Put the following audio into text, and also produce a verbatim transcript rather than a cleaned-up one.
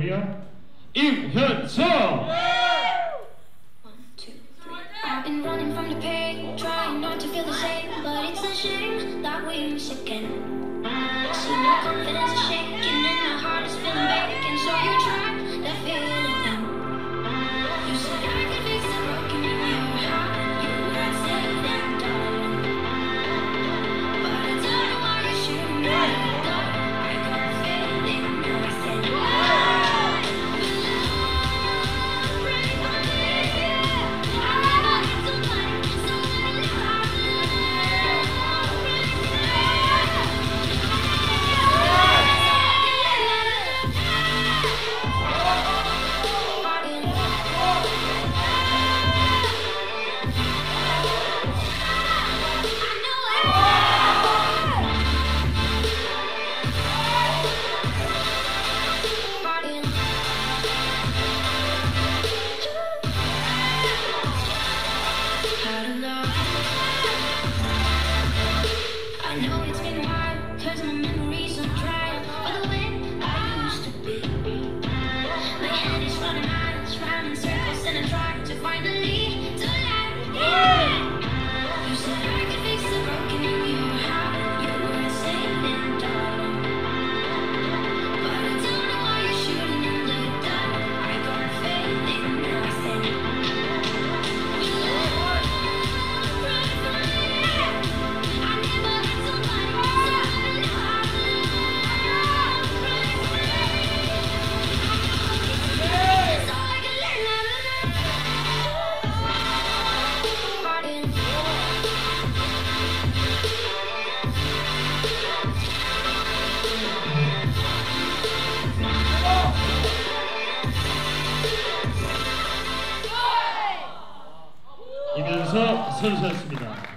코리아 임현석. I've been running from the pain, trying not to feel the same, but it's a shame that we miss again. See, my confidence is shaking and my heart is feeling vacant, so you try to feel it then. You said I could fix the broken in your heart, you had said and done, but I don't know why you shouldn't let it go. I got faith in everything. I know it's been a while, cause my memories are dry for the way I used to be. My head is running miles, round in circles, and I try to find a lead to light it. You said I could fix the broken in your heart, you were safe and done, but I don't know why you shouldn't have let go. I got faith in everything. 임현석 선수였습니다.